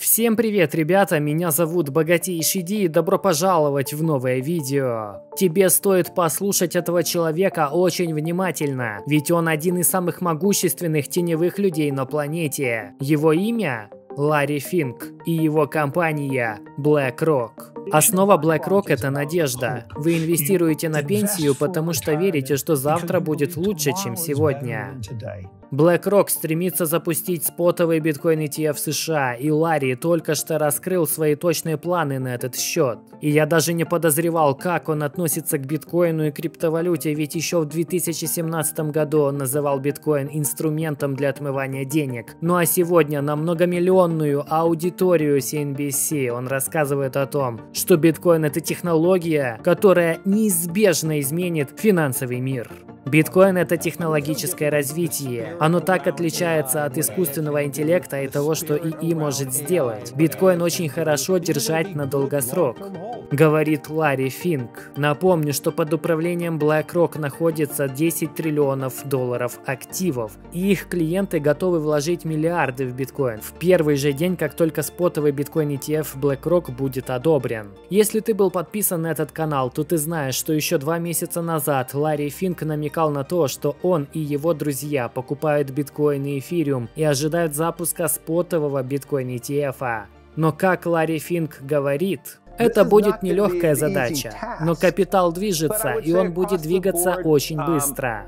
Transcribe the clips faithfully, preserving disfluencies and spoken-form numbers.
Всем привет, ребята, меня зовут Богатейший Ди и добро пожаловать в новое видео. Тебе стоит послушать этого человека очень внимательно, ведь он один из самых могущественных теневых людей на планете. Его имя – Ларри Финк и его компания BlackRock. Основа BlackRock – это надежда. Вы инвестируете на пенсию, потому что верите, что завтра будет лучше, чем сегодня. BlackRock стремится запустить спотовый биткоин и ти эф в США, и Ларри только что раскрыл свои точные планы на этот счет. И я даже не подозревал, как он относится к биткоину и криптовалюте, ведь еще в две тысячи семнадцатом году он называл биткоин инструментом для отмывания денег. Ну а сегодня на многомиллионную аудиторию си эн би си он рассказывает о том, что биткоин – это технология, которая неизбежно изменит финансовый мир. Биткоин – это технологическое развитие. Оно так отличается от искусственного интеллекта и того, что ИИ может сделать. Биткоин очень хорошо держать на долгосрок, говорит Ларри Финк. Напомню, что под управлением BlackRock находится десять триллионов долларов активов, и их клиенты готовы вложить миллиарды в биткоин в первый же день, как только спотовый биткоин и ти эф BlackRock будет одобрен. Если ты был подписан на этот канал, то ты знаешь, что еще два месяца назад Ларри Финк намекал на то, что он и его друзья покупают биткоин и эфириум и ожидают запуска спотового биткоин и ти эф. Но как Ларри Финк говорит, это будет нелегкая задача, но капитал движется, и он будет двигаться очень быстро.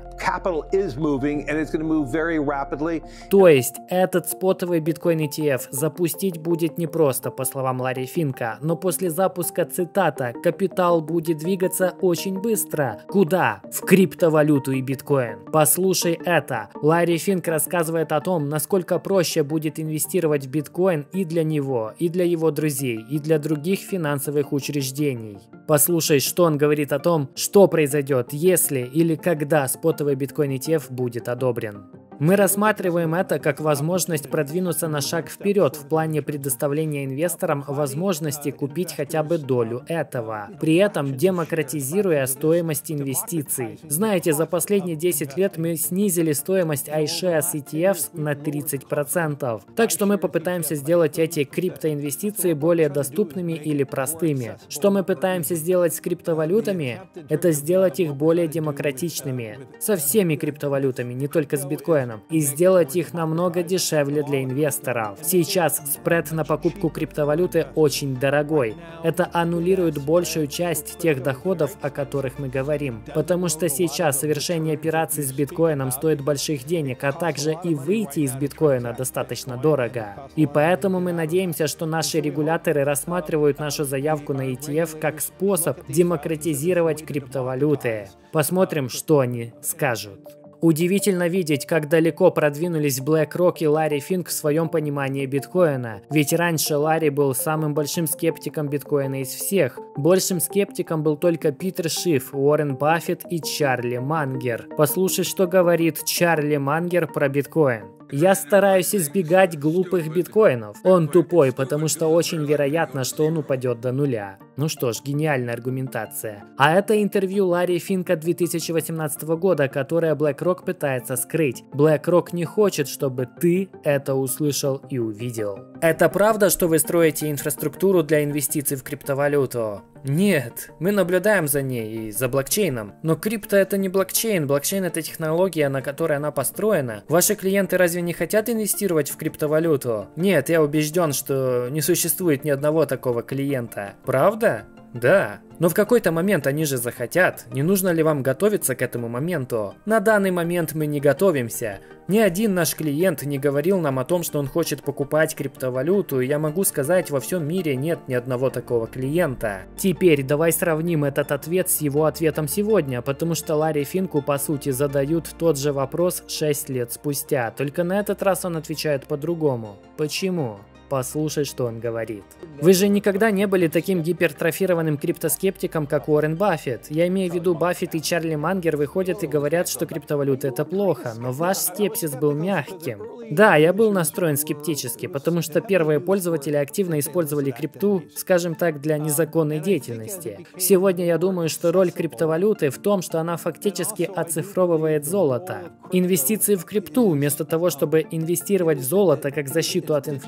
То есть, этот спотовый биткоин и ти эф запустить будет непросто, по словам Ларри Финка, но после запуска, цитата, капитал будет двигаться очень быстро. Куда? В криптовалюту и биткоин. Послушай это. Ларри Финк рассказывает о том, насколько проще будет инвестировать в биткоин и для него, и для его друзей, и для других финансовых учреждений. Послушай, что он говорит о том, что произойдет, если или когда спотовый биткоин и ти эф будет одобрен. Мы рассматриваем это как возможность продвинуться на шаг вперед в плане предоставления инвесторам возможности купить хотя бы долю этого, при этом демократизируя стоимость инвестиций. Знаете, за последние десять лет мы снизили стоимость iShares и ти эф на тридцать процентов, так что мы попытаемся сделать эти криптоинвестиции более доступными или простыми. Что мы пытаемся сделать с криптовалютами? Это сделать их более демократичными, со всеми криптовалютами, не только с биткоином, и сделать их намного дешевле для инвесторов. Сейчас спред на покупку криптовалюты очень дорогой. Это аннулирует большую часть тех доходов, о которых мы говорим. Потому что сейчас совершение операций с биткоином стоит больших денег, а также и выйти из биткоина достаточно дорого. И поэтому мы надеемся, что наши регуляторы рассматривают нашу заявку на и ти эф как способ демократизировать криптовалюты. Посмотрим, что они скажут. Удивительно видеть, как далеко продвинулись BlackRock и Ларри Финк в своем понимании биткоина. Ведь раньше Ларри был самым большим скептиком биткоина из всех. Большим скептиком был только Питер Шиф, Уоррен Баффет и Чарли Мангер. Послушай, что говорит Чарли Мангер про биткоин. Я стараюсь избегать глупых биткоинов. Он тупой, потому что очень вероятно, что он упадет до нуля. Ну что ж, гениальная аргументация. А это интервью Ларри Финка две тысячи восемнадцатого года, которое BlackRock пытается скрыть. BlackRock не хочет, чтобы ты это услышал и увидел. Это правда, что вы строите инфраструктуру для инвестиций в криптовалюту? Нет, мы наблюдаем за ней и за блокчейном. Но крипто это не блокчейн, блокчейн это технология, на которой она построена. Ваши клиенты разве не хотят инвестировать в криптовалюту? Нет, я убежден, что не существует ни одного такого клиента. Правда? Да. Но в какой-то момент они же захотят. Не нужно ли вам готовиться к этому моменту? На данный момент мы не готовимся. Ни один наш клиент не говорил нам о том, что он хочет покупать криптовалюту, и я могу сказать, во всем мире нет ни одного такого клиента. Теперь давай сравним этот ответ с его ответом сегодня, потому что Ларри Финку по сути задают тот же вопрос шесть лет спустя, только на этот раз он отвечает по-другому. Почему? Послушай, что он говорит. Вы же никогда не были таким гипертрофированным криптоскептиком, как Уоррен Баффет. Я имею в виду, Баффет и Чарли Мангер выходят и говорят, что криптовалюта это плохо, но ваш скепсис был мягким. Да, я был настроен скептически, потому что первые пользователи активно использовали крипту, скажем так, для незаконной деятельности. Сегодня я думаю, что роль криптовалюты в том, что она фактически оцифровывает золото. Инвестиции в крипту, вместо того, чтобы инвестировать в золото как защиту от инфляции,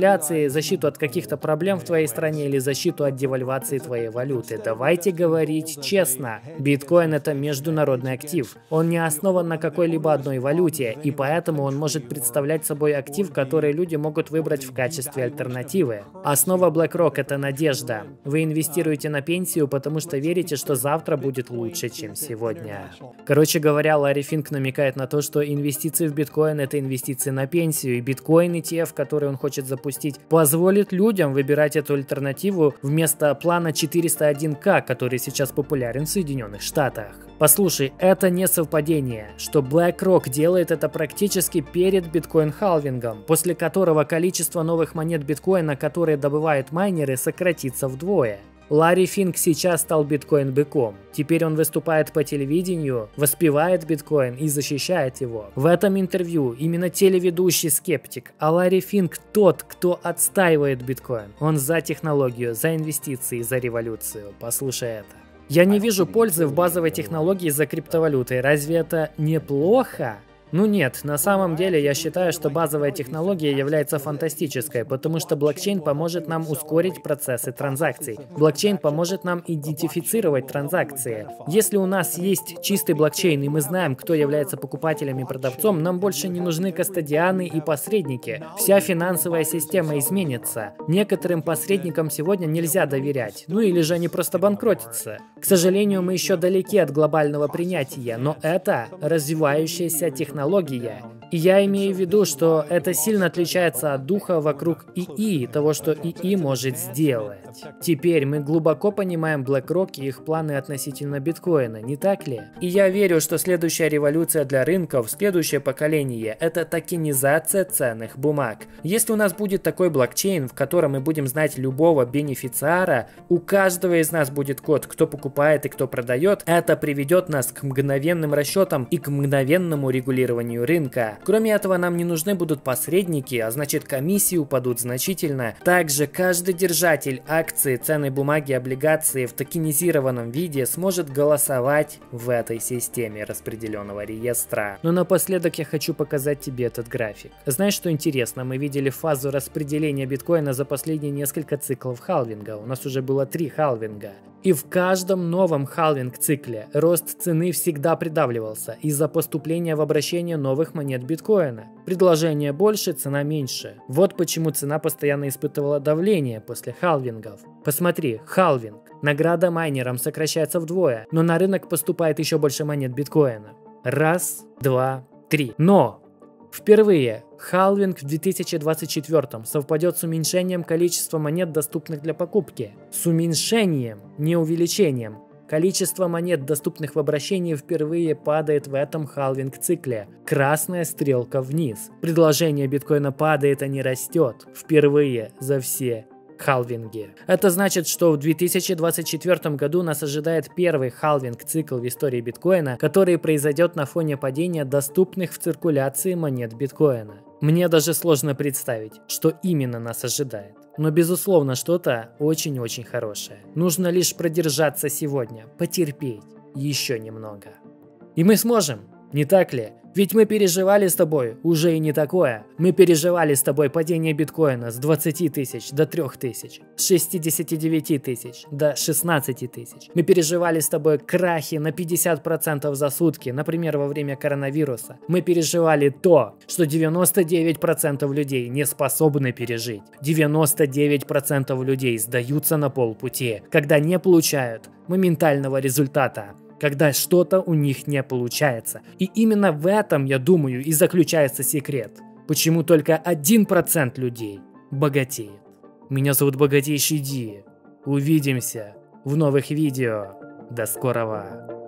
защиту от каких-то проблем в твоей стране или защиту от девальвации твоей валюты. Давайте говорить честно. Биткоин — это международный актив. Он не основан на какой-либо одной валюте, и поэтому он может представлять собой актив, который люди могут выбрать в качестве альтернативы. Основа BlackRock — это надежда. Вы инвестируете на пенсию, потому что верите, что завтра будет лучше, чем сегодня. Короче говоря, Ларри Финк намекает на то, что инвестиции в биткоин — это инвестиции на пенсию, и биткоин и ти эф, который он хочет запустить, позволит людям выбирать эту альтернативу вместо плана четыреста один ка, который сейчас популярен в Соединенных Штатах. Послушай, это не совпадение, что BlackRock делает это практически перед биткоин-халвингом, после которого количество новых монет биткоина, которые добывают майнеры, сократится вдвое. Ларри Финк сейчас стал биткоин-быком. Теперь он выступает по телевидению, воспевает биткоин и защищает его. В этом интервью именно телеведущий скептик, а Ларри Финк тот, кто отстаивает биткоин. Он за технологию, за инвестиции, за революцию. Послушай это. Я не вижу пользы в базовой технологии за криптовалютой. Разве это неплохо? Ну нет, на самом деле я считаю, что базовая технология является фантастической, потому что блокчейн поможет нам ускорить процессы транзакций. Блокчейн поможет нам идентифицировать транзакции. Если у нас есть чистый блокчейн, и мы знаем, кто является покупателем и продавцом, нам больше не нужны кастодианы и посредники. Вся финансовая система изменится. Некоторым посредникам сегодня нельзя доверять, ну или же они просто банкротятся. К сожалению, мы еще далеки от глобального принятия, но это развивающаяся технология. Технология. И я имею в виду, что это сильно отличается от духа вокруг ИИ, того, что ИИ может сделать. Теперь мы глубоко понимаем BlackRock и их планы относительно биткоина, не так ли? И я верю, что следующая революция для рынков, следующее поколение — это токенизация ценных бумаг. Если у нас будет такой блокчейн, в котором мы будем знать любого бенефициара, у каждого из нас будет код, кто покупает и кто продает, это приведет нас к мгновенным расчетам и к мгновенному регулированию рынка. Кроме этого, нам не нужны будут посредники, а значит комиссии упадут значительно. Также каждый держатель акции, ценной бумаги, облигации в токенизированном виде сможет голосовать в этой системе распределенного реестра. Но напоследок я хочу показать тебе этот график. Знаешь, что интересно? Мы видели фазу распределения биткоина за последние несколько циклов халвинга. У нас уже было три халвинга. И в каждом новом халвинг-цикле рост цены всегда придавливался из-за поступления в обращение новых монет биткоина. Предложение больше, цена меньше. Вот почему цена постоянно испытывала давление после халвингов. Посмотри, халвинг. Награда майнерам сокращается вдвое, но на рынок поступает еще больше монет биткоина. Раз, два, три. Но впервые халвинг в две тысячи двадцать четвёртом совпадет с уменьшением количества монет, доступных для покупки. С уменьшением, не увеличением. Количество монет, доступных в обращении, впервые падает в этом халвинг-цикле. Красная стрелка вниз. Предложение биткоина падает, а не растет. Впервые за все халвинги. Это значит, что в две тысячи двадцать четвёртом году нас ожидает первый халвинг-цикл в истории биткоина, который произойдет на фоне падения доступных в циркуляции монет биткоина. Мне даже сложно представить, что именно нас ожидает. Но безусловно, что-то очень-очень хорошее. Нужно лишь продержаться сегодня, потерпеть еще немного. И мы сможем, не так ли? Ведь мы переживали с тобой уже и не такое. Мы переживали с тобой падение биткоина с двадцати тысяч до трёх тысяч, с шестидесяти девяти тысяч до шестнадцати тысяч. Мы переживали с тобой крахи на пятьдесят процентов за сутки, например, во время коронавируса. Мы переживали то, что девяносто девять процентов людей не способны пережить. девяносто девять процентов людей сдаются на полпути, когда не получают моментального результата, когда что-то у них не получается. И именно в этом, я думаю, и заключается секрет. Почему только один процент людей богатеет. Меня зовут Богатейший Ди. Увидимся в новых видео. До скорого.